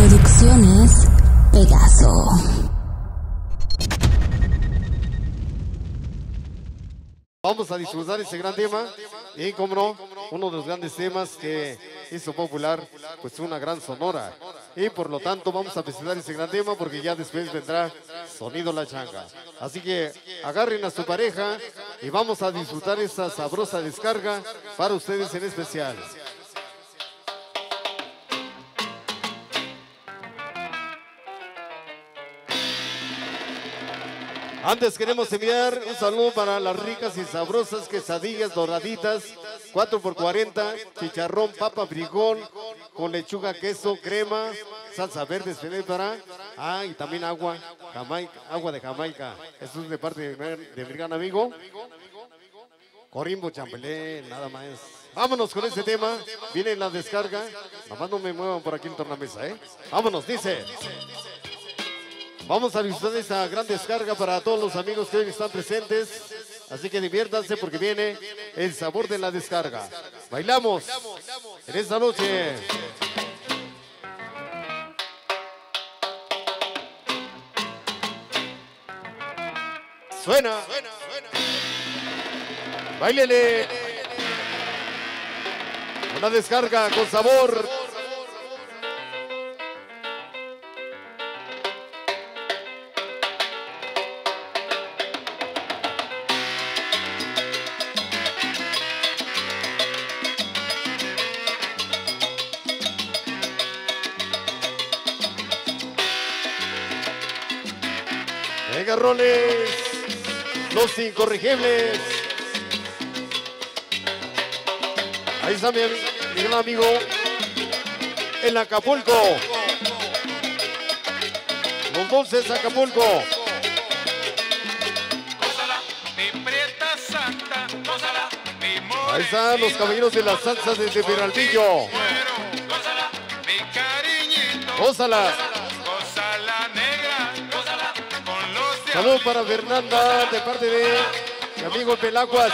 Producciones Pegaso. Vamos a disfrutar ese gran tema y, como no, uno de los grandes temas que hizo popular, pues una gran sonora. Y por lo tanto vamos a presentar ese gran tema porque ya después vendrá Sonido La Changa. Así que agarren a su pareja y vamos a disfrutar esta sabrosa descarga para ustedes en especial. Antes queremos enviar un saludo para las ricas y sabrosas quesadillas doraditas, 4x40, chicharrón, papa, frijol, con lechuga, queso, crema, salsa verde, para. Y también agua, agua de Jamaica. Esto es de parte de mi gran amigo Corimbo Champelé, nada más. Vámonos con este tema, viene la descarga. Nomás no me muevan por aquí en tornamesa, ¿eh? Vámonos, dice. Vamos a disfrutar esta gran descarga para todos los amigos que hoy están presentes. Así que diviértanse porque viene el sabor de la descarga. Bailamos en esta noche. Suena. Báilele. Una descarga con sabor. Venga, roles, los incorregibles. Ahí está mi gran amigo, en Acapulco. Los dulces Acapulco. Ahí están los caballeros de la salsa desde Peralvillo. Gózala. Saludos para Fernanda de parte de mi amigo Pelaguas.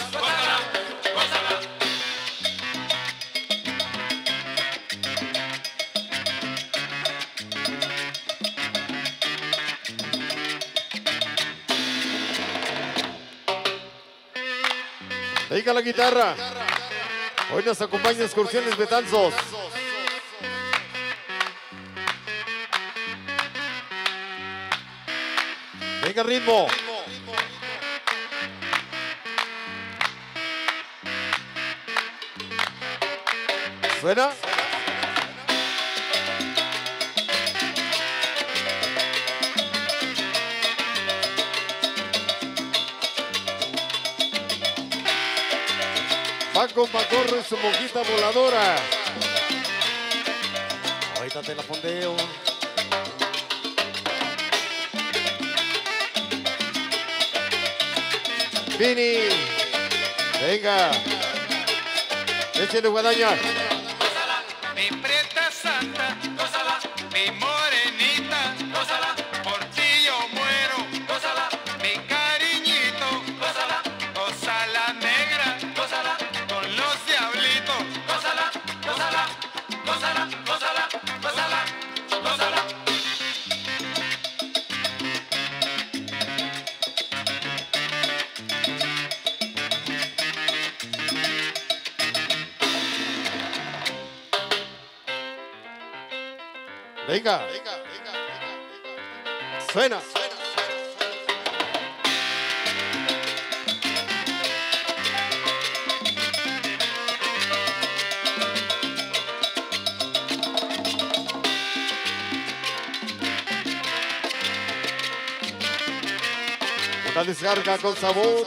Venga la guitarra. Hoy nos acompaña Excursiones Betanzos. Venga ritmo. ¿Suena? Paco Pacorro y su monjita voladora. Ahorita te la fondeo. Vini, venga, échale guadaña. Gózala, mi prieta santa, gózala, mi morenita, gózala, por ti yo muero, gózala, mi cariñito, gózala, gózala negra, gózala, con los diablitos, gózala, gózala, gózala, gózala, gózala, gózala. Venga, suena. Una descarga con sabor.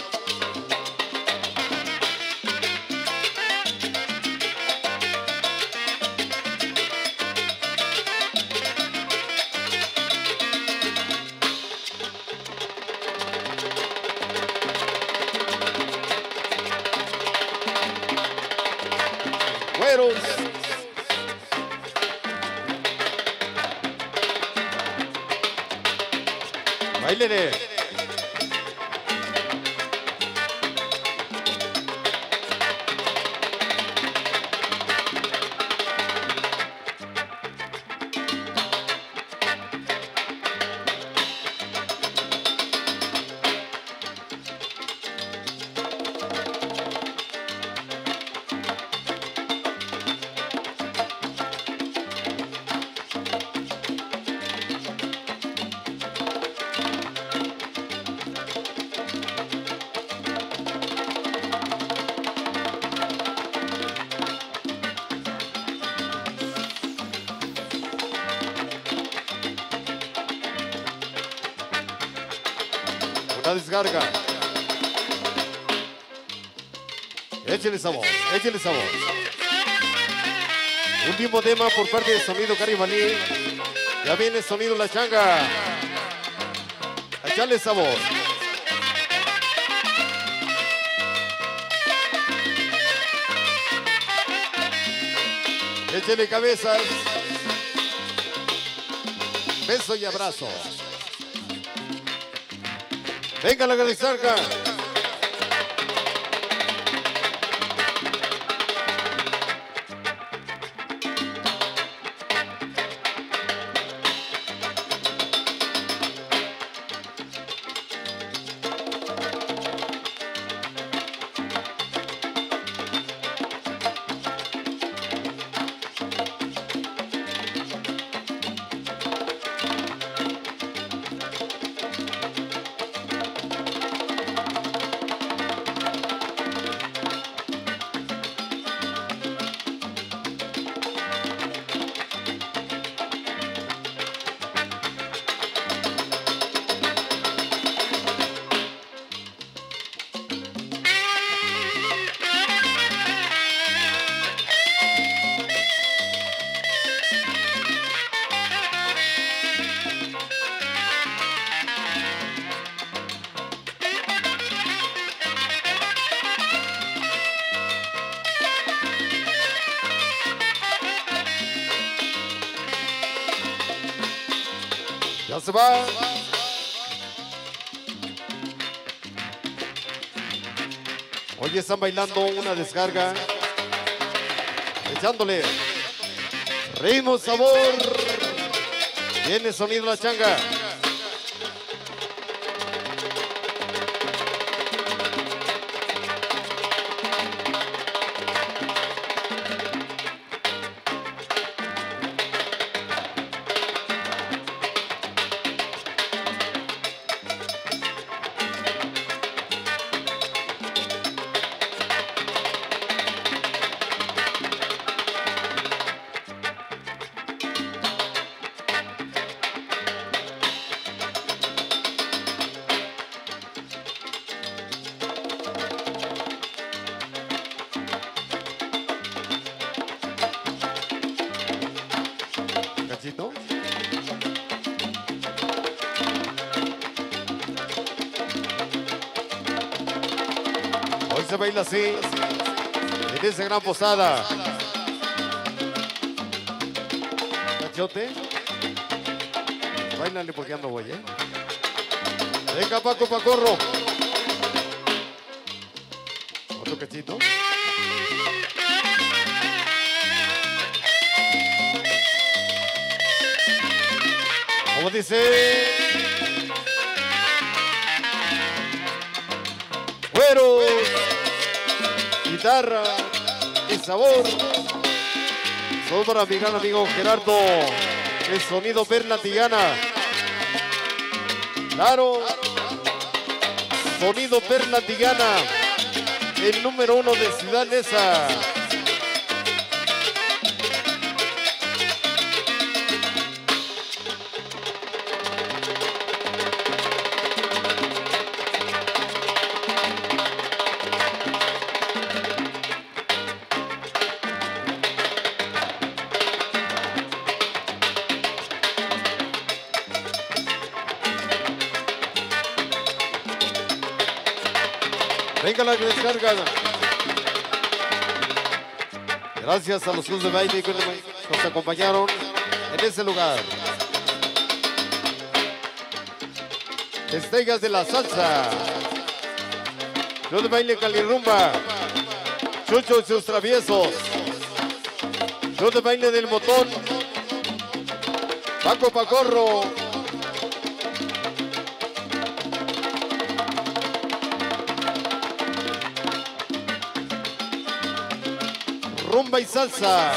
Güeros. Báilele. La descarga. Échale sabor, échale sabor. Último tema por parte de Sonido Caribalí. Ya viene Sonido La Changa. Échale sabor. Échale cabezas. Beso y abrazo. Venga la descarga. Ya se va. Hoy están bailando una descarga. Echándole ritmo, sabor. Viene Sonido La Changa. Cachito. Hoy se baila así, en esa gran posada. Cachote. Báilale porque ando voy, ¿eh? Venga, Paco Pacorro. Otro cachito. Como dice, güeros, guitarra y sabor. Son para mi gran amigo Gerardo, el Sonido Perla Tigana. Claro, Sonido Perla Tigana, el número 1 de Ciudad Neza. Venga la descarga. Gracias a los clubes de baile que nos acompañaron en ese lugar. Estrellas de la salsa. Club de baile Calirrumba. Chucho y sus traviesos. Club de baile del Motón. Paco Pacorro. Rumba y salsa.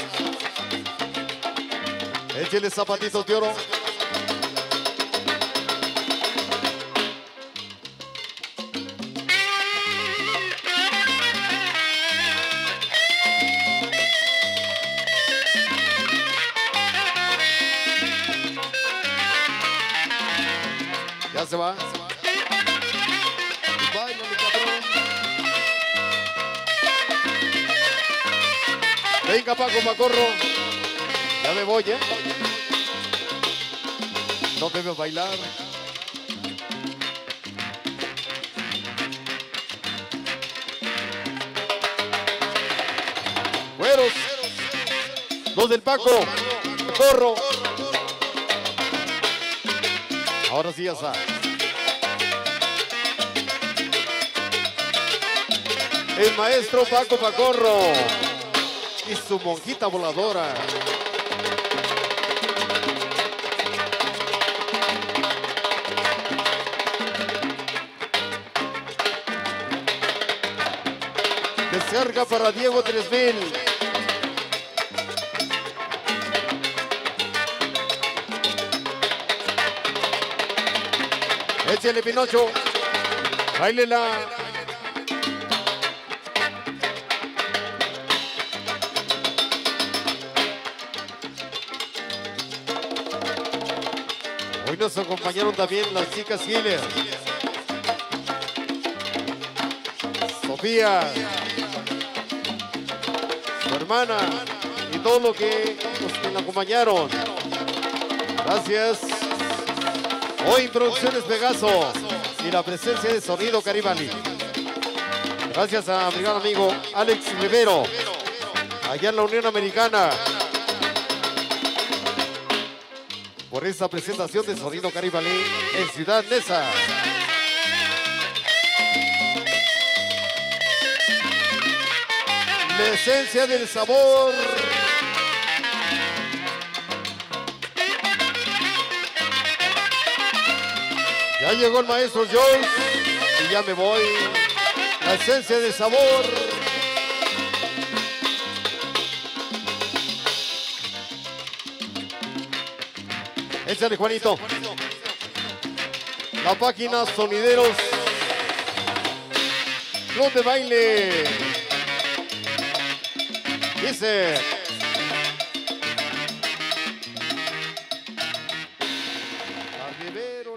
Échele zapatitos de oro. Ya se va. Venga, Paco Pacorro. Ya me voy, ¿eh? No te veo bailar. Güeros. Los del Paco. Corro. Ahora sí ya está. El maestro Paco Pacorro y su monjita voladora. Descarga para Diego 3000. Échale, Pinocho. Báilela. Hoy nos acompañaron también las chicas Giles. Sofía, su hermana y todos los que la acompañaron. Gracias. Hoy Producciones Pegaso y la presencia de Sonido Caribali. Gracias a mi gran amigo Alex Rivero, allá en la Unión Americana, por esta presentación de Sonido Caribali en Ciudad Neza. La esencia del sabor. Ya llegó el maestro Joyce y ya me voy. La esencia del sabor. Échale, Juanito. La página Sonideros. Club de baile. Dice. Arribero.